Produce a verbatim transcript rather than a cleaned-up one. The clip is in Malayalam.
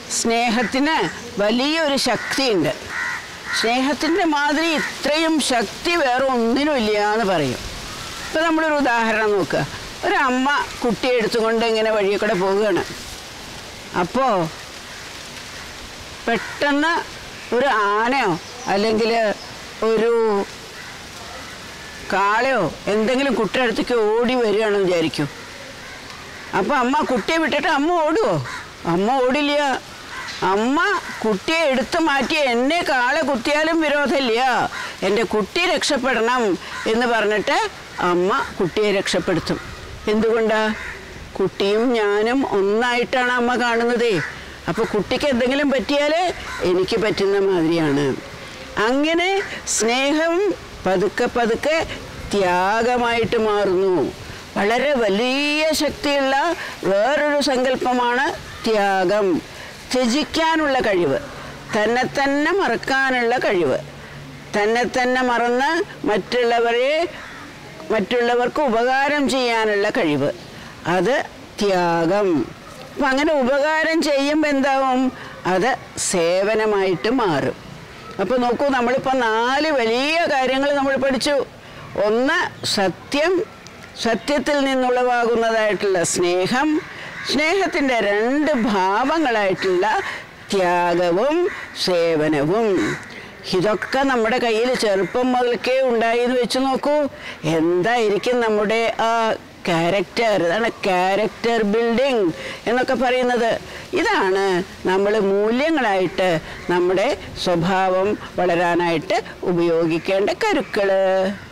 സ്നേഹത്തിന് വലിയൊരു ശക്തിയുണ്ട്. സ്നേഹത്തിൻ്റെ മാതിരി ഇത്രയും ശക്തി വേറെ ഒന്നിനുമില്ല എന്ന് പറയും. ഇപ്പോൾ നമ്മളൊരു ഉദാഹരണം നോക്കുക. ഒരമ്മ കുട്ടിയെ എടുത്തുകൊണ്ട് ഇങ്ങനെ വഴിയെ കൂടെ പോവുകയാണ്. അപ്പോൾ പെട്ടെന്ന് ഒരു ആനയോ അല്ലെങ്കിൽ ഒരു കാളയോ എന്തെങ്കിലും കുട്ടിയുടെ അടുത്തേക്ക് ഓടി വരികയാണെന്ന് വിചാരിക്കും. അപ്പോൾ അമ്മ കുട്ടിയെ വിട്ടിട്ട് അമ്മ ഓടുമോ? അമ്മ ഓടില്ല. അമ്മ കുട്ടിയെ എടുത്ത് മാറ്റി എന്നെ കാള കുത്തിയാലും വിരോധമില്ല, എൻ്റെ കുട്ടി രക്ഷപ്പെടണം എന്ന് പറഞ്ഞിട്ട് അമ്മ കുട്ടിയെ രക്ഷപ്പെടുത്തും. എന്തുകൊണ്ടാ? കുട്ടിയും ഞാനും ഒന്നായിട്ടാണ് അമ്മ കാണുന്നത്. അപ്പോൾ കുട്ടിക്ക് എന്തെങ്കിലും പറ്റിയാൽ എനിക്ക് പറ്റുന്ന മാതിരിയാണ്. അങ്ങനെ സ്നേഹം പതുക്കെ പതുക്കെ ത്യാഗമായിട്ട് മാറുന്നു. വളരെ വലിയ ശക്തിയുള്ള വേറൊരു സങ്കല്പമാണ് ത്യാഗം. ത്യജിക്കാനുള്ള കഴിവ്, തന്നെ തന്നെ മറക്കാനുള്ള കഴിവ്, തന്നെ തന്നെ മറന്ന് മറ്റുള്ളവരെ മറ്റുള്ളവർക്ക് ഉപകാരം ചെയ്യാനുള്ള കഴിവ്, അത് ത്യാഗം. അപ്പം അങ്ങനെ ഉപകാരം ചെയ്യുമ്പോൾ എന്താവും? അത് സേവനമായിട്ട് മാറും. അപ്പോൾ നോക്കൂ, നമ്മളിപ്പോൾ നാല് വലിയ കാര്യങ്ങൾ നമ്മൾ പഠിച്ചു. ഒന്ന് സത്യം, സത്യത്തിൽ നിന്നുളവാകുന്നതായിട്ടുള്ള സ്നേഹം, സ്നേഹത്തിൻ്റെ രണ്ട് ഭാവങ്ങളായിട്ടുള്ള ത്യാഗവും സേവനവും. ഇതൊക്കെ നമ്മുടെ കയ്യിൽ ചെറുപ്പം മുതൽക്കേ ഉണ്ടായി എന്ന് വെച്ച് നോക്കൂ. എന്തായിരിക്കും നമ്മുടെ ആ ക്യാരക്ടർ? ഇതാണ് ക്യാരക്ടർ ബിൽഡിംഗ് എന്നൊക്കെ പറയുന്നത്. ഇതാണ് നമ്മൾ മൂല്യങ്ങളായിട്ട് നമ്മുടെ സ്വഭാവം വളരാനായിട്ട് ഉപയോഗിക്കേണ്ട കരുക്കൾ.